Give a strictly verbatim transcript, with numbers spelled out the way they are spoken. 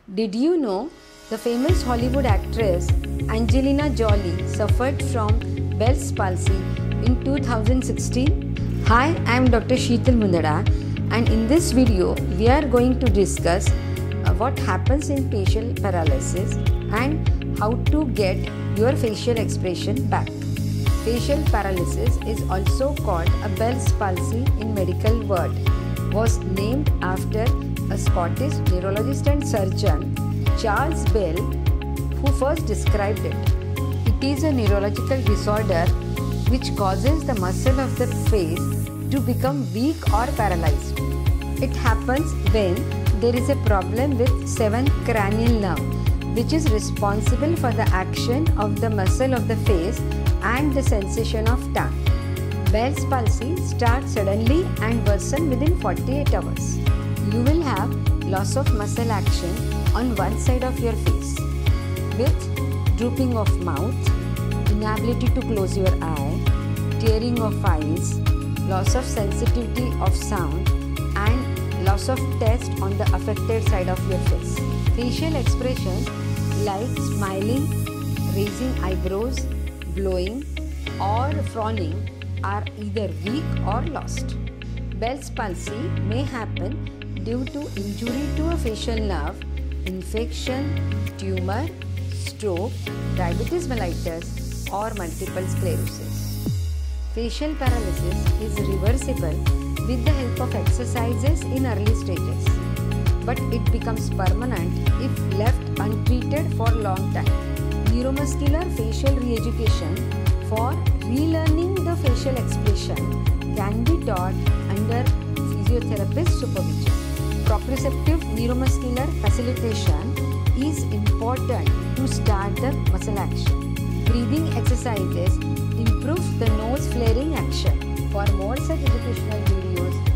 Did you know the famous Hollywood actress Angelina Jolie suffered from Bells Palsy in two thousand sixteen? Hi, I am Doctor Sheetal Mundada, and in this video we are going to discuss uh, what happens in facial paralysis and how to get your facial expression back. Facial paralysis is also called a Bells Palsy in medical world. Was named after a Scottish neurologist and surgeon, Charles Bell, who first described it. It is a neurological disorder which causes the muscle of the face to become weak or paralyzed. It happens when there is a problem with seventh cranial nerve, which is responsible for the action of the muscle of the face and the sensation of tongue. Bell's palsy starts suddenly and worsens within forty-eight hours. You will have loss of muscle action on one side of your face with drooping of mouth, inability to close your eye, tearing of eyes, loss of sensitivity of sound, and loss of taste on the affected side of your face. Facial expressions like smiling, raising eyebrows, blowing, or frowning are either weak or lost. Bell's palsy may happen due to injury to a facial nerve, infection, tumor, stroke, diabetes mellitus, or multiple sclerosis. Facial paralysis is reversible with the help of exercises in early stages, but it becomes permanent if left untreated for a long time. Neuromuscular facial re-education for relearning the facial expression can be taught under physiotherapist supervision. Proprioceptive neuromuscular facilitation is important to start the muscle action. Breathing exercises improve the nose flaring action. For more such educational videos,